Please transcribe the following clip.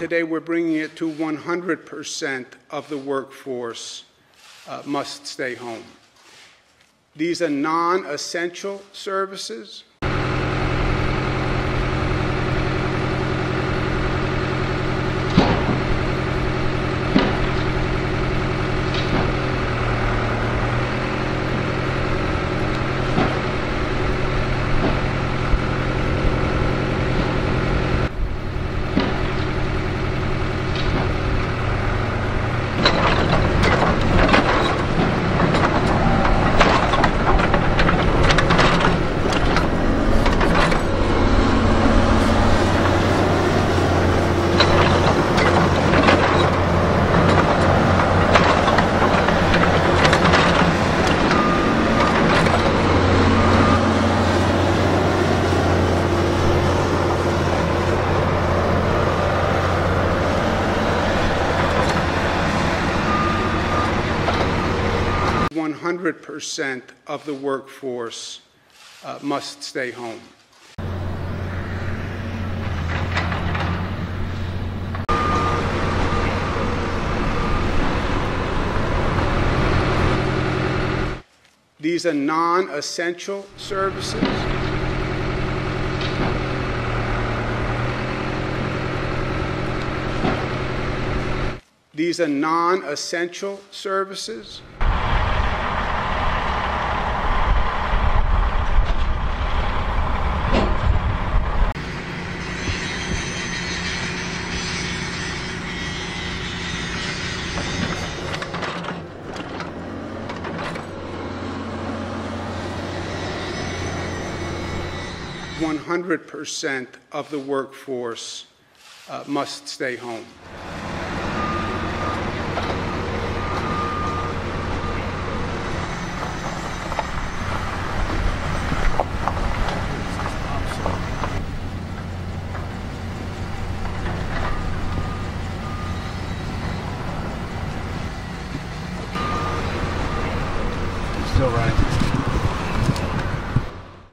Today, we're bringing it to 100% of the workforce must stay home. These are non-essential services. %, of the workforce must stay home. These are non-essential services. These are non-essential services. %, of the workforce must stay home.